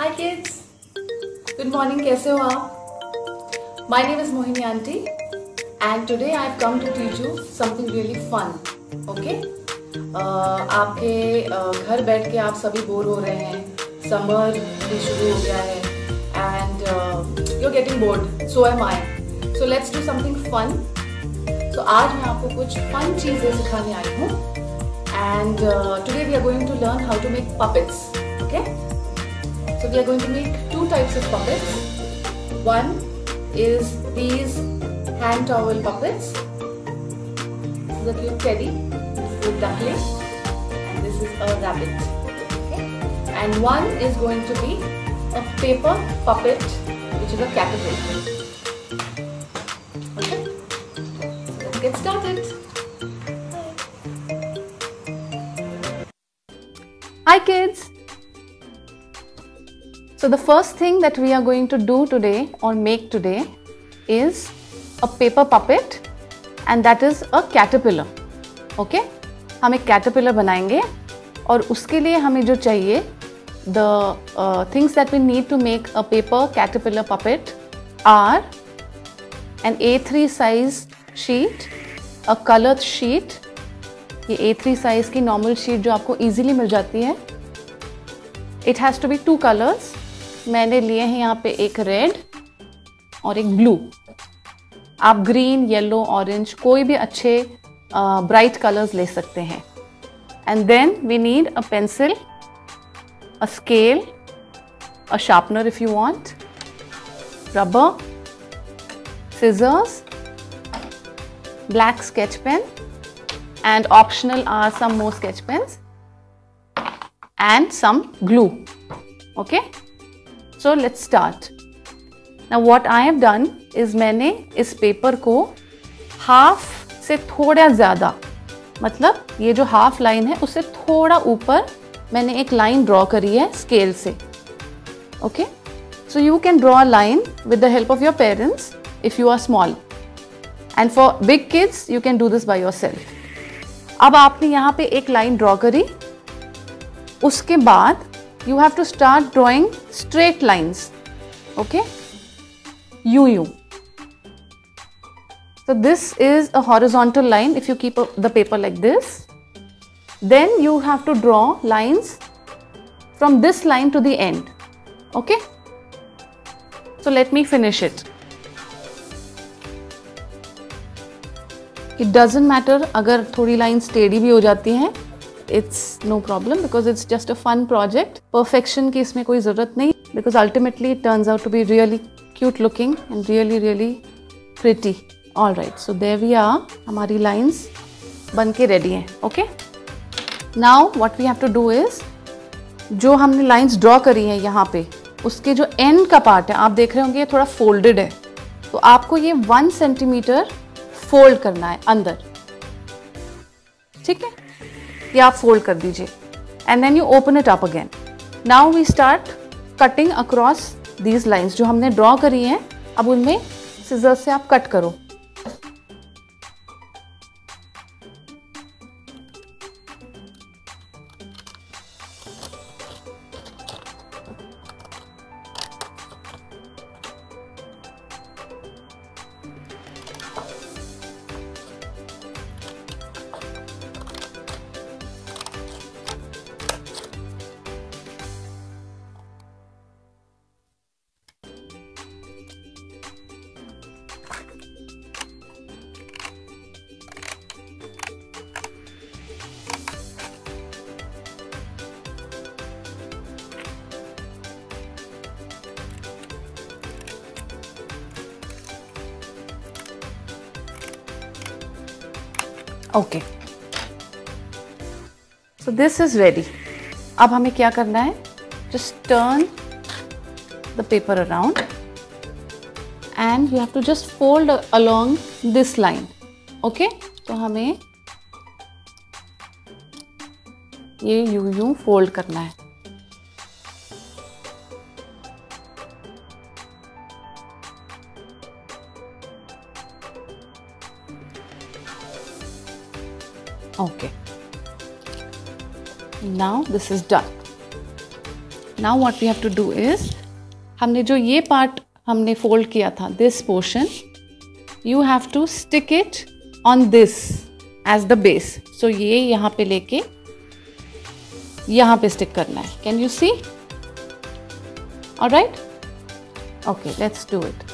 Hi kids, good morning. कैसे हो आप? My name is Mohini Aunty and today I have come to teach you something really fun. Okay? आपके घर बैठ के आप सभी बोर हो रहे हैं, समर भी शुरू हो गया है and you're getting bored. So am I. So let's do something fun. So आज मैं आपको कुछ fun चीजें सिखाने आई हूँ and today we are going to learn how to make puppets. Okay? So we are going to make two types of puppets. One is these hand towel puppets. This is a cute teddy with duckling, and this is a rabbit. Okay? And one is going to be a paper puppet, which is a caterpillar. Okay? So let's get started. Hi kids. So the first thing that we are going to do today or make today is a paper puppet and that is a caterpillar. Okay? हम एक caterpillar बनाएंगे और उसके लिए हमें जो चाहिए the things that we need to make a paper caterpillar puppet are an A3 size sheet, a colored sheet. ये A3 size की normal sheet जो आपको easily मिल जाती है. It has to be two colors. मैंने लिए हैं यहाँ पे एक रेड और एक ब्लू. आप ग्रीन, येलो, ऑरेंज कोई भी अच्छे ब्राइट कलर्स ले सकते हैं. And then we need a pencil, a scale, a sharpener if you want, rubber, scissors, black sketch pen, and optional are some more sketch pens and some glue. Okay? So let's start. Now what I have done is मैंने इस paper को half से थोड़ा ज़्यादा, मतलब ये जो half line है उससे थोड़ा ऊपर मैंने एक लाइन ड्रॉ करी है स्केल से. Okay? So you can draw a line with the help of your parents if you are small. And for big kids you can do this by yourself. अब आपने यहाँ पे एक लाइन ड्रॉ करी, उसके बाद you have to start drawing straight lines. Okay? You. So this is a horizontal line. If you keep the paper like this, then you have to draw lines from this line to the end. Okay? So let me finish it. It doesn't matter अगर थोड़ी lines टेढ़ी भी हो जाती हैं. It's no problem because it's just a fun project. Perfection की इसमें कोई ज़रूरत नहीं because ultimately it turns out to be really cute looking and really pretty. All right, so there we are. हमारी lines बन के ready हैं. Okay? Now what we have to do is जो हमने lines draw करी हैं यहाँ पे, उसके जो end का part है, आप देख रहे होंगे ये थोड़ा folded है, तो आपको ये 1 सेंटीमीटर fold करना है अंदर. ठीक है? ये आप फोल्ड कर दीजिए and then you open it up again. Now we start cutting across these lines जो हमने ड्रॉ करी हैं. अब उनमें सिजर्स से आप कट करो. Okay, so this is ready. अब हमें क्या करना है? Just turn the paper around and you have to just fold along this line. Okay, तो हमें ये यूं फोल्ड करना है. Okay. Now this is done. Now what we have to do is, हमने जो ये पार्ट हमने फोल्ड किया था, this portion, you have to stick it on this edge the base. So ये यहाँ पे लेके यहाँ पे स्टिक करना है. Can you see? Alright, okay, let's do it.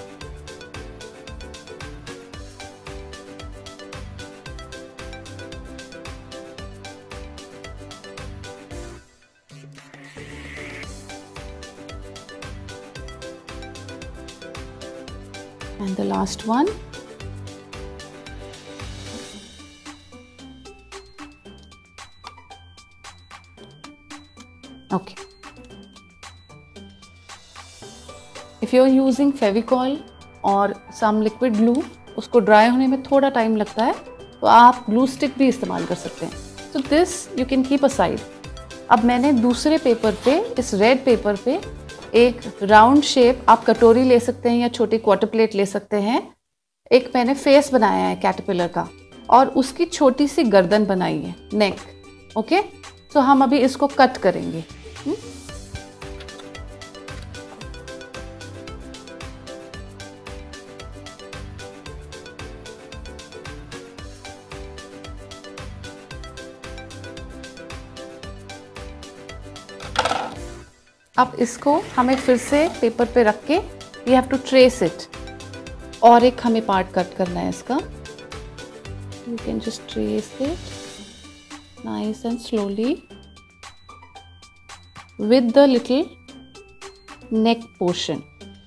And the last one. Okay. If you are using Fevicol और some liquid glue, उसको ड्राई होने में थोड़ा टाइम लगता है, तो आप ग्लू स्टिक भी इस्तेमाल कर सकते हैं. So this you can keep aside. अब मैंने दूसरे पेपर पे, इस रेड पेपर पे, एक राउंड शेप, आप कटोरी ले सकते हैं या छोटी क्वार्टर प्लेट ले सकते हैं. एक मैंने फेस बनाया है कैटरपिलर का और उसकी छोटी सी गर्दन बनाई है, नेक. ओके, तो हम अभी इसको कट करेंगे. अब इसको हमें फिर से पेपर पे रख के we have to trace it. और एक हमें पार्ट कट करना है इसका. You can just trace it nice and slowly with the little neck portion.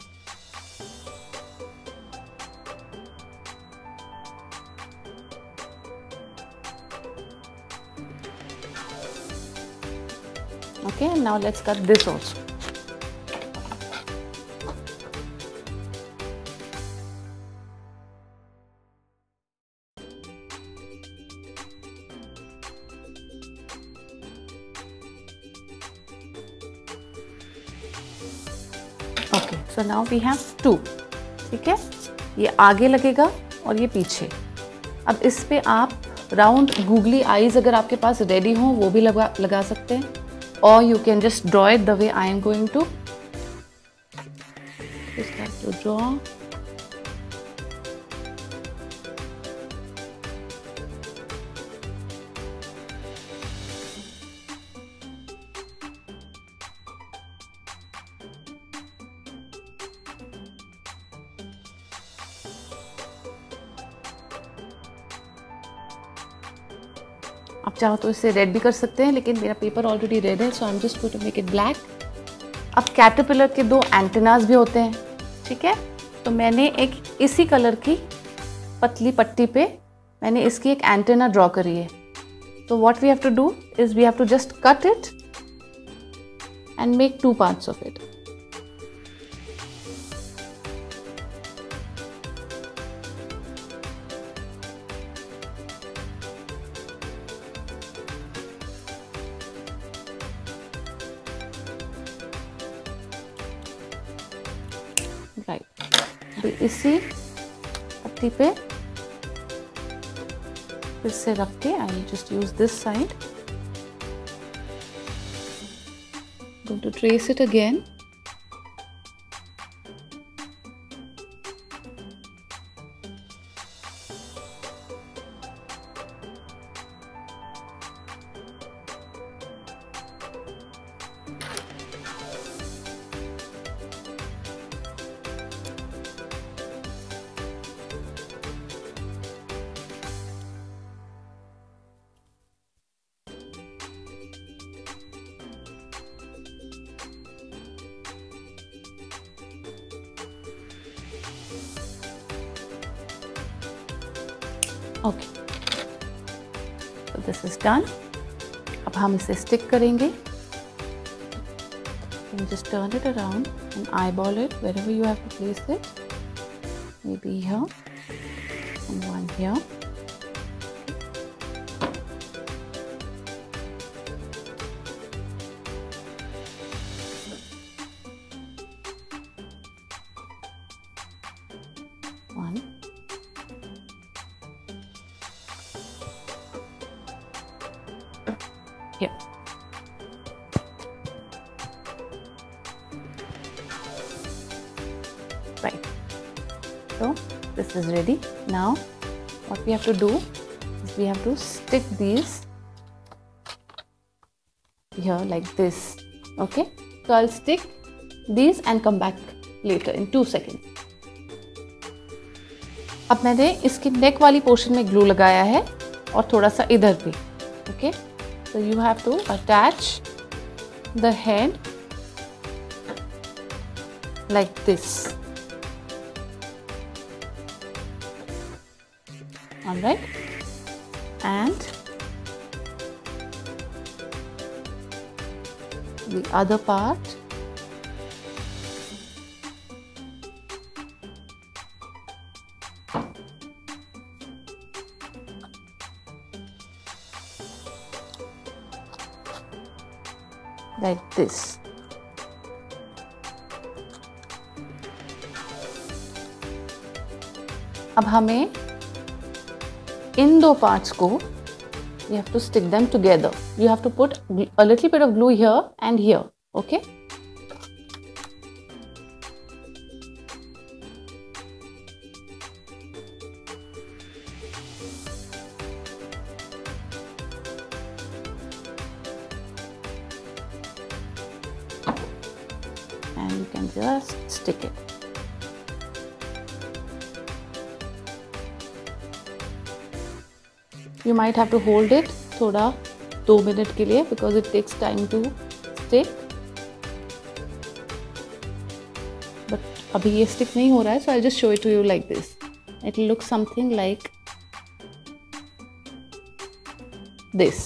Okay, and now let's cut this also. Okay, so now we have two. ठीक है, ये आगे लगेगा और ये पीछे. अब इस पे आप राउंड गूगली आईज अगर आपके पास रेडी हो वो भी लगा सकते हैं. Or you can just draw it the way I am going to. Just have to draw. आप चाहो तो इसे रेड भी कर सकते हैं, लेकिन मेरा पेपर ऑलरेडी रेड है, so I am just going to make it black. अब कैटरपिलर के दो एंटेनास भी होते हैं, ठीक है, तो मैंने एक इसी कलर की पतली पट्टी पे मैंने इसकी एक एंटेना ड्रॉ करी है. तो what we have to do is we have to just cut it and make two parts of it. Right, इसी पट्टी पे फिर से रख के I will just use this side. Going to trace it again. Okay, तो this is done. अब हम इसे स्टिक करेंगे. You just turn it around and eyeball it wherever you have to place it. Maybe here and one here. One. Here. Right. So this is ready. Now what we have to do is we have to stick these here like this. Okay. So I'll stick these and come back later in 2 seconds. अब मैंने इसके नेक वाली portion में glue लगाया है और थोड़ा सा इधर भी. Okay. So you have to attach the head like this. All right. And the other part like this. अब हमें इन दो parts को you have to stick them together. You have to put a little bit of glue here and here. Okay. And you can just stick it. You might have to hold it थोड़ा 2 minute के लिए because it takes time to stick. But अभी ये stick नहीं हो रहा है, so I'll just show it to you like this. It will look something like this.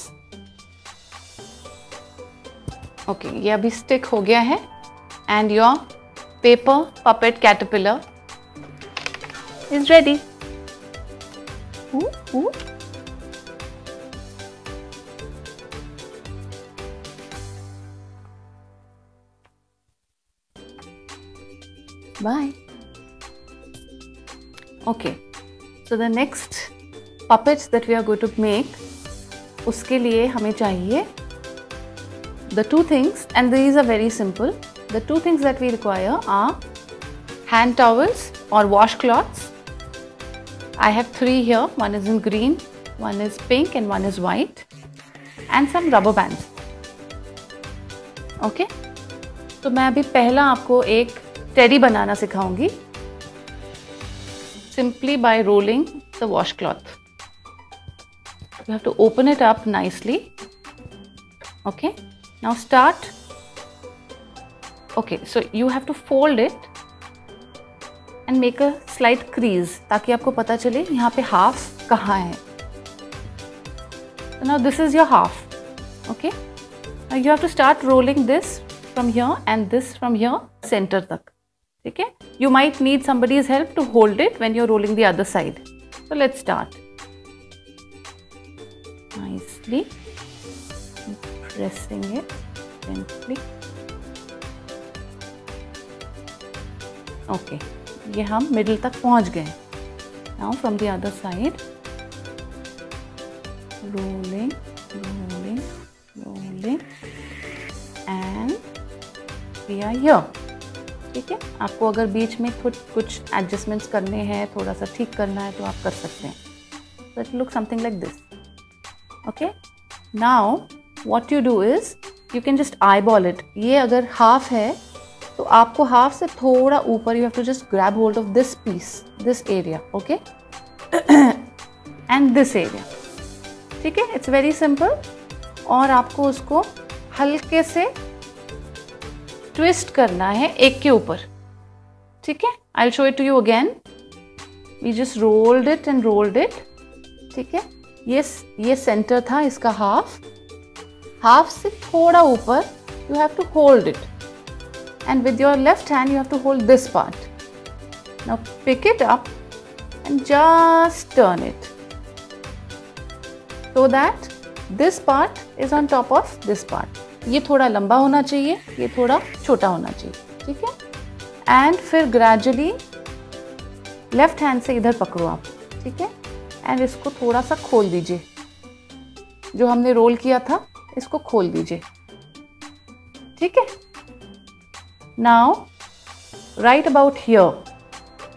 Okay, ये अभी stick हो गया है and your paper puppet caterpillar is ready. Ooh. Bye. Okay, so the next puppets that we are going to make, उसके लिए हमें चाहिए the 2 things, and these are very simple. The 2 things that we require are hand towels or washcloths. I have 3 here. One is in green, one is pink, and one is white, and some rubber bands. Okay, तो मैं अभी पहला आपको एक teddy बनाना सिखाऊंगी simply by rolling the washcloth. You have to open it up nicely. Okay, now start. Okay, so you have to fold it and make a slight crease ताकि आपको पता चले यहाँ पे half कहाँ है. So now this is your half. Okay, now you have to start rolling this from here and this from here center तक. Okay, you might need somebody's help to hold it when you're rolling the other side. So let's start. Nicely pressing it gently. Okay, ये हम middle तक पहुंच गए. Now from the other side, rolling, rolling, rolling, and we are here. ठीक है, आपको अगर बीच में कुछ एडजस्टमेंट्स करने हैं, थोड़ा सा ठीक करना है तो आप कर सकते हैं. So it looks something like this. Okay, now what you do is you can just eyeball it. ये अगर half है तो आपको half से थोड़ा ऊपर you have to just grab hold of this piece, this area. Okay, and this area. ठीक है, it's very simple. और आपको उसको हल्के से ट्विस्ट करना है एक के ऊपर. ठीक है, I'll show it to you again. We just rolled it and rolled it. ठीक है, ये सेंटर था इसका हाफ से थोड़ा ऊपर you have to hold it, and with your left hand you have to hold this part. Now pick it up and just turn it so that this part is on top of this part. ये थोड़ा लंबा होना चाहिए, ये थोड़ा छोटा होना चाहिए. ठीक है, एंड फिर ग्रेजुअली लेफ्ट हैंड से इधर पकड़ो आप. ठीक है, एंड इसको थोड़ा सा खोल दीजिए. जो हमने रोल किया था इसको खोल दीजिए. ठीक है, now right about here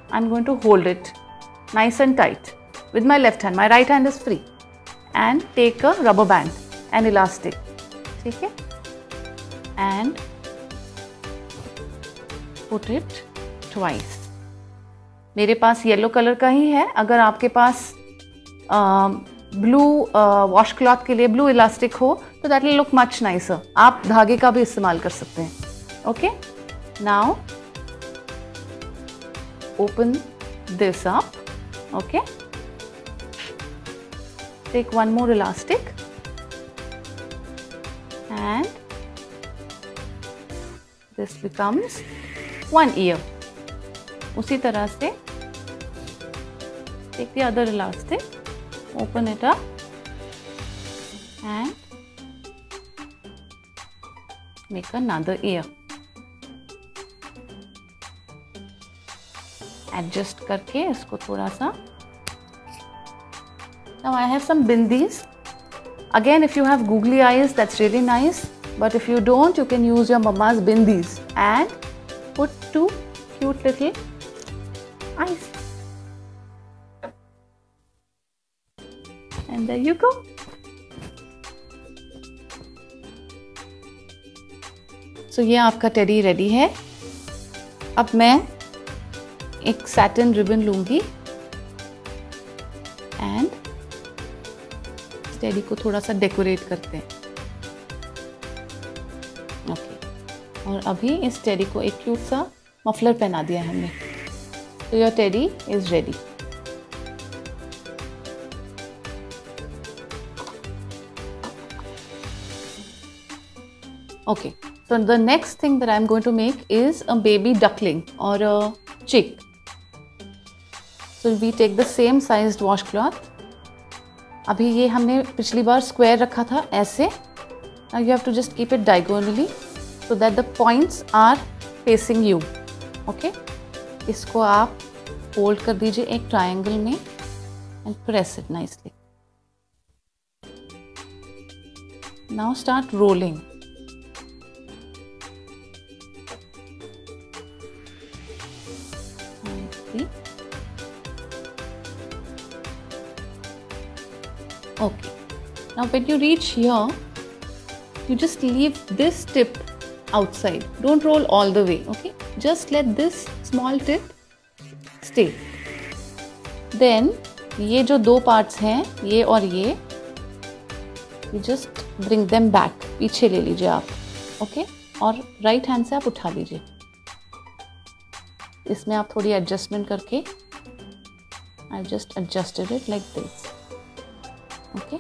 I'm going to hold it nice and tight with my left hand. My right hand is free. And take a rubber band, an elastic. ठीक है? And put it twice. मेरे पास yellow colour का ही है. अगर आपके पास blue wash cloth के लिए blue elastic हो तो that will look much nicer. आप धागे का भी इस्तेमाल कर सकते हैं. Okay, now open this up. Okay, take one more elastic and this becomes one ear. उसी तरह से take the other elastic, open it up and make another ear. Adjust करके इसको थोड़ा सा. Now I have some bindis. Again, if you have googly eyes, that's really nice. But if you don't, you can use your mama's bindis and put 2 cute little eyes. And there you go. So ये आपका teddy ready है. अब मैं एक satin ribbon लूंगी and teddy को थोड़ा सा डेकोरेट करते हैं. ओके, और अभी इस टेडी को एक क्यूट सा मफलर पहना दिया है हमने. तो your teddy is ready. Okay, so the next thing that I'm going to make is a baby duckling or a chick. So we take the same sized washcloth. अभी ये हमने पिछली बार स्क्वायर रखा था ऐसे. Now you have to just keep it diagonally so that the points are facing you. Okay? इसको आप fold कर दीजिए एक triangle में and press it nicely. Now start rolling. Okay, now when you reach here, you just leave this tip outside. Don't roll all the way, okay? Just let this small tip stay. Then ये जो दो parts हैं, ये और ये, you just bring them back. पीछे ले लीजिए आप, okay? और right hand से आप उठा लीजिए. इसमें आप थोड़ी adjustment करके, I've just adjusted it like this. Okay,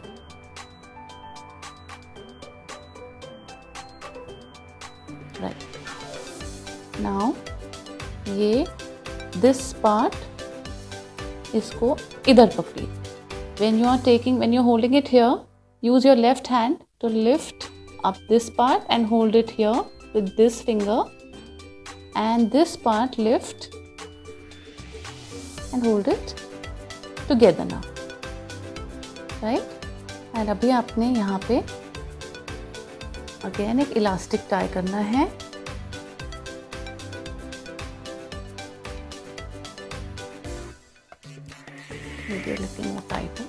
right. Now ये this part इसको इधर पकड़िए. When you're holding it here, use your left hand to lift up this part and hold it here with this finger, and this part lift and hold it together now. Right. And अभी आपने यहाँ पे again एक elastic tie करना है. maybe a little more tighter.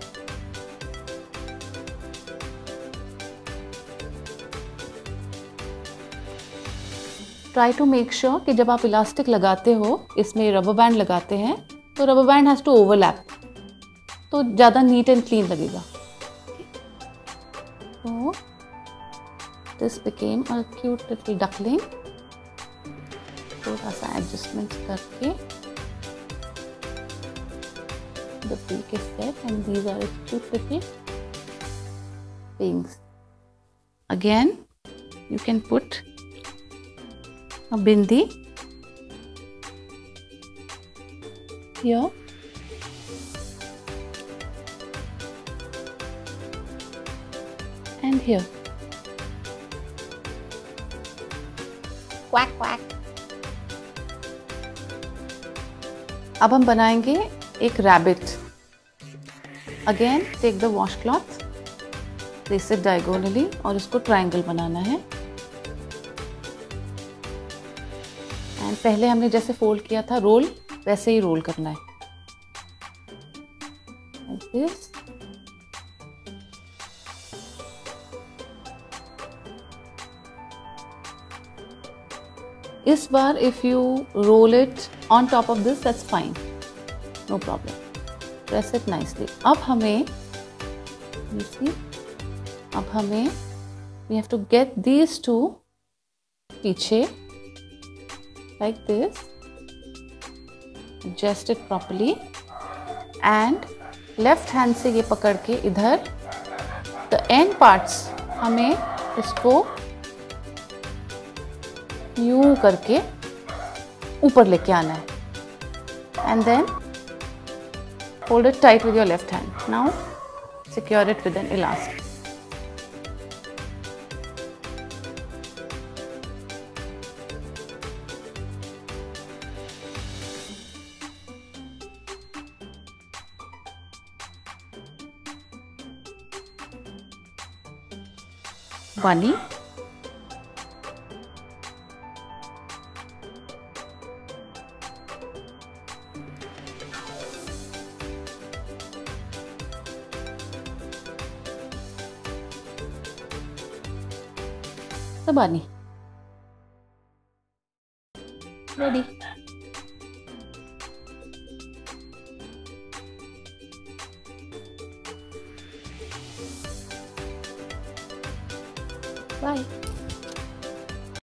Try to make sure कि जब आप इलास्टिक लगाते हो, इसमें रबर बैंड लगाते हैं, तो rubber band has to overlap, तो ज़्यादा नीट एंड क्लीन लगेगा. तो this became a cute little duckling. थोड़ा सा एडजस्टमेंट करके the beak is set and these are its cute little wings. Again, you can put a bindi here. And here. Quack quack. अब हम बनाएंगे एक rabbit. Again take the wash cloth, place it diagonally और इसको triangle बनाना है. And पहले हमने जैसे फोल्ड किया था रोल, वैसे ही रोल करना है, like this. इस बार if you roll it on top of this, that's fine, no problem. Press it nicely. अब हमें, you see, अब हमें we have to get these two पीछे like this, adjust it properly and left hand से ये पकड़ के इधर the end parts हमें इसको यूं करके ऊपर लेके आना है and then hold it tight with your left hand. Now secure it with an elastic. Bunny, the bunny. Ready. Bye.